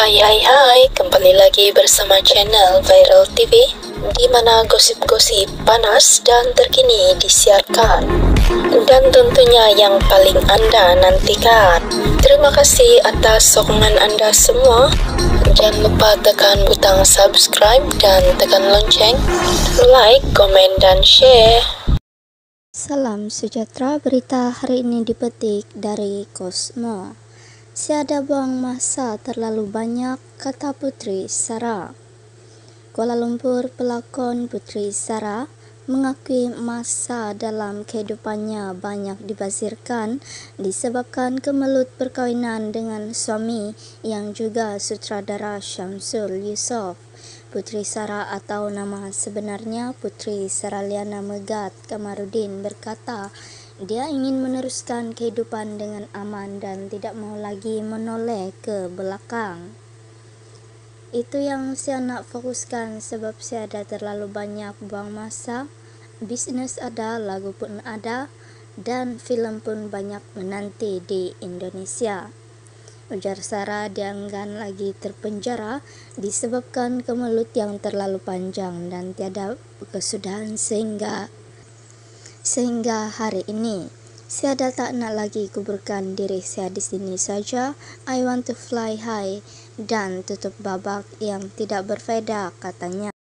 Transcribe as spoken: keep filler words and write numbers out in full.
Hai hai hai, kembali lagi bersama channel Viral T V, di mana gosip-gosip panas dan terkini disiarkan, dan tentunya yang paling Anda nantikan. Terima kasih atas sokongan Anda semua. Jangan lupa tekan butang subscribe dan tekan lonceng, like, komen, dan share. Salam sejahtera, berita hari ini dipetik dari Cosmo. Siada buang masa terlalu banyak, kata Putri Sarah. Kuala Lumpur, pelakon Putri Sarah mengakui masa dalam kehidupannya banyak dibazirkan disebabkan kemelut perkahwinan dengan suami yang juga sutradara Syamsul Yusof. Putri Sarah atau nama sebenarnya Putri Saraliana Megat Kamarudin berkata dia ingin meneruskan kehidupan dengan aman dan tidak mau lagi menoleh ke belakang. Itu yang saya nak fokuskan sebab saya ada terlalu banyak buang masa. Bisnes ada, lagu pun ada, dan filem pun banyak menanti di Indonesia. Ujar Sarah, dia enggan lagi terpenjara disebabkan kemelut yang terlalu panjang dan tiada kesudahan sehingga sehingga hari ini. Saya tak nak lagi kuburkan diri saya di sini saja. I want to fly high dan tutup babak yang tidak berfaedah, katanya.